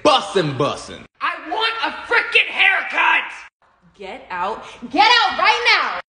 bussin'. I want a frickin' haircut! Get out right now!